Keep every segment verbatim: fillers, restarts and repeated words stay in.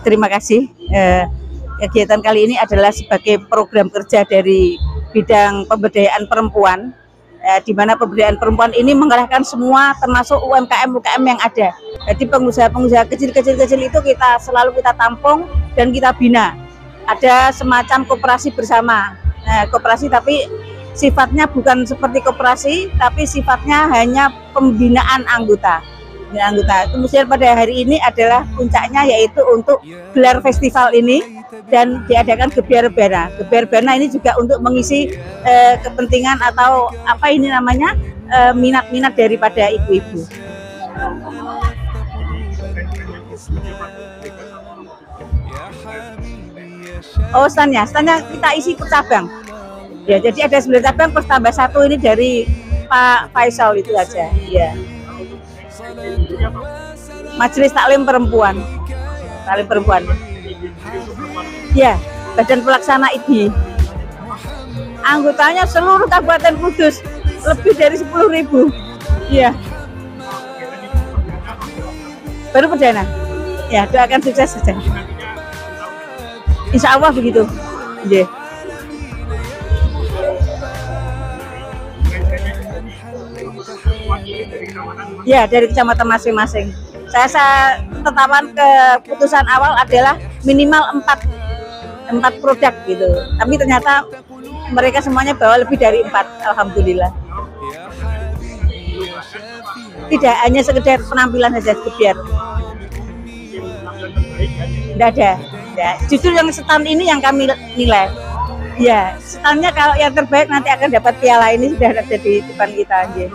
terima kasih. Eh, kegiatan kali ini adalah sebagai program kerja dari bidang pemberdayaan perempuan, eh, di mana pemberdayaan perempuan ini mengerahkan semua termasuk U M K M U K M yang ada. Jadi pengusaha-pengusaha kecil-kecil-kecil itu kita selalu kita tampung dan kita bina. Ada semacam koperasi bersama, nah, koperasi tapi sifatnya bukan seperti koperasi, tapi sifatnya hanya pembinaan anggota. Anggota. Kemudian pada hari ini adalah puncaknya yaitu untuk gelar festival ini dan diadakan gebiar bana. Gebiar bana ini juga untuk mengisi eh, kepentingan atau apa ini namanya minat-minat eh, daripada ibu-ibu. Oh, standnya, standnya kita isi per cabang. Ya, jadi ada sembilan cabang plus tambah satu ini dari Pak Faisal itu aja. Ya. Majelis Taklim Perempuan, Taklim Perempuan. Ya, Badan Pelaksana I D I. Anggotanya seluruh Kabupaten Kudus lebih dari sepuluh ribu. Iya. Baru perdana. Ya, doakan sukses saja. Insya Allah begitu. Yeah. Ya, dari kecamatan masing-masing. Saya, saya tetapkan keputusan awal adalah minimal empat empat produk gitu. Tapi ternyata mereka semuanya bawa lebih dari empat, alhamdulillah. Tidak hanya sekedar penampilan saja, gebiar. Tidak ada. Ya, justru yang stand ini yang kami nilai. Ya, standnya kalau yang terbaik nanti akan dapat piala, ini sudah ada di depan kita aja.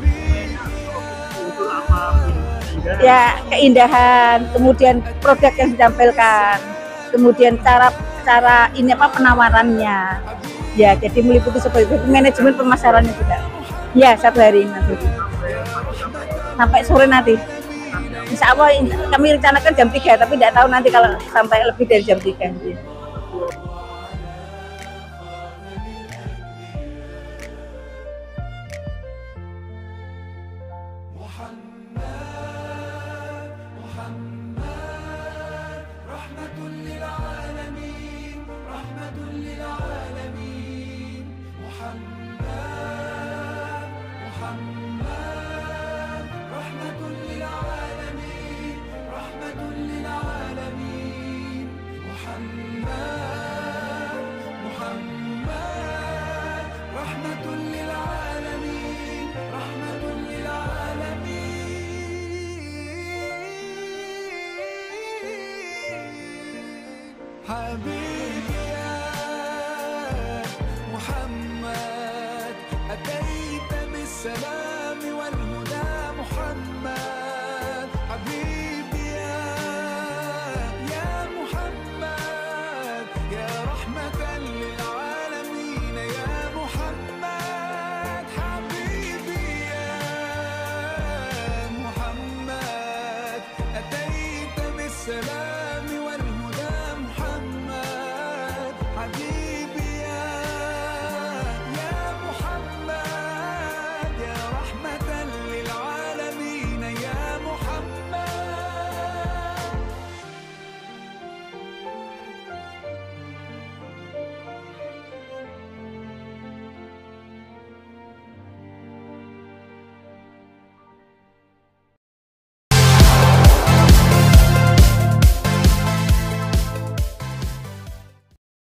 Ya, keindahan, kemudian produk yang ditampilkan, kemudian cara cara ini apa penawarannya. Ya, jadi meliputi seperti itu, manajemen pemasarannya juga. Ya, satu hari nanti sampai sore nanti. Insya Allah kami rencanakan jam tiga, tapi tidak tahu nanti kalau sampai lebih dari jam tiga. حبيبي يا محمد أتيت بالسلام